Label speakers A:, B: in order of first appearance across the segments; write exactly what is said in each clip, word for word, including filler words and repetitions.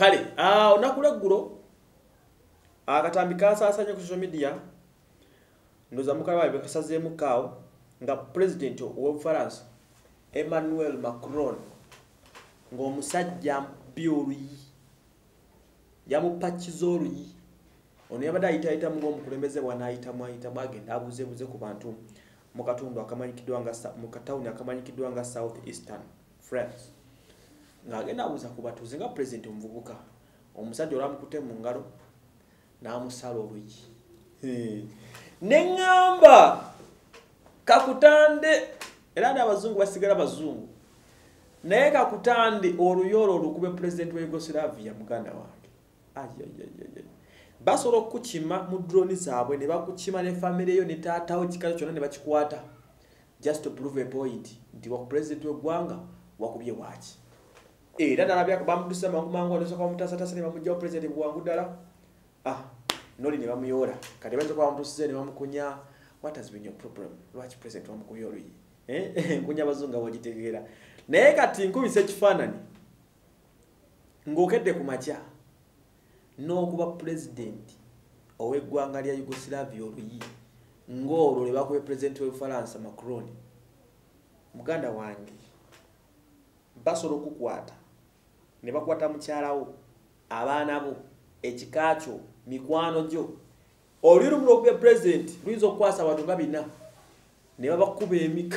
A: Kale ah onakula ggulo akatambi kasaasanya ku social media ndoza mukaba bekasazeemu kaawo nga president wa France Emmanuel Macron ng'omusajja mpioluyi yamupakiza oluyi ono yabadde ayitaayita mu ng'omukulembeze bw'anaayitamu ayitamu agenda abuzeebuze ku bantu mu katundu akamanyikiddwa nga mu katawuni akamanyikiddwa nga South Eastern France ng'agenda abuuza ku batuuze nga president omuvubuka omusajja olwamukute mu ngalo n'amusala oluyi ne ŋŋamba kakutande era n'abazungu basigala bazungu naye kakutande oluyi olwo olukube president wa Yugoslavia muganda wange ayayayaya basobola okukima mu drone zaabwe ne bakukima ne family yo ne taatawo kikalo kyonna ne bakikwata just to prove a point nti wa president w'eggwanga wakubye waki era nalabya bamuddusa mangu mangu olusoka omutasatasa ne bamugjawo president bwangu ddala ah noli ne bamuyoola kati baza kwa bamutusize ne bamukunya what has been your problem lwaki president wamukubye oluyi eh nkunya abazungu wagitegeera naye kati nkubisa ekifaananyi ng'okedde ku makya n'okuba president ow'eggwanga lya Yugoslavia oluyi ng'olwo le bakubye president w'Efaransa Macron muganda wange basobola okukwata ne bakwata mukyalawo abaana bo ekikakyo mikwano gyo oliro mu okubya president luyinza okukwasa abantu nga bina ne babakuba emika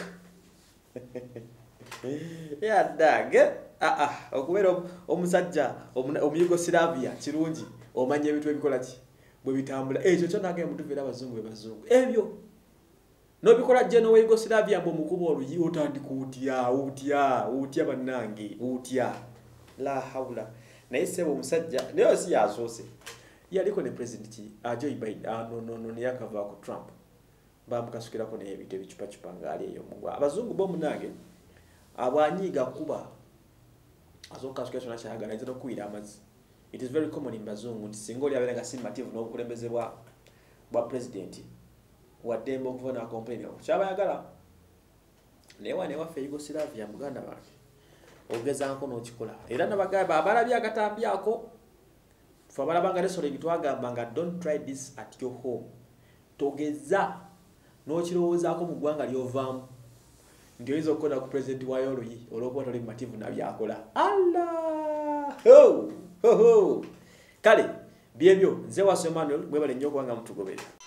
A: yadage ah ah okubeera omusajja omuyugoslavia kirungi omanya ebintu ebikola ki bwe bitambula ekyo kyo nange mutuvera abazungu ebazungu ebyo nobikola jeno we Yugoslavia mbo mukuba oluyi otandika utya utya utya bannange utya la haula naye sebo omusajja naye si yasoose yaliko ne president uh, Joe Biden uh, no no no ne yakava ku Trump bamukasukirako ne ebintu ebicupa cupa ngali eyo mugwa abazungu bo munange abwanyiga kuba azokasukira kyona kyagala nzino kuira amazi it is very common in bazungu nti singa oli abeera nga simmative n'obukulembeze bwa bwa president wademba okuva na complain kyabayagala naye wane waffe Yugoslavia muganda wange ogezanko n'okikola era nabagamba abalabye akatambi ako tufe abalabanga lesole bitwagamba nga don't try this at your home togeza n'okirowoozaako mu ggwanga ly'ovaamu nti oyinza okukola ku president wayo oluyi olw'okuba toli mumativu nabyakola allah ho ho ho kale byebyo nze Waso Emmanuel mwebale nnyo okubanga mutugobera.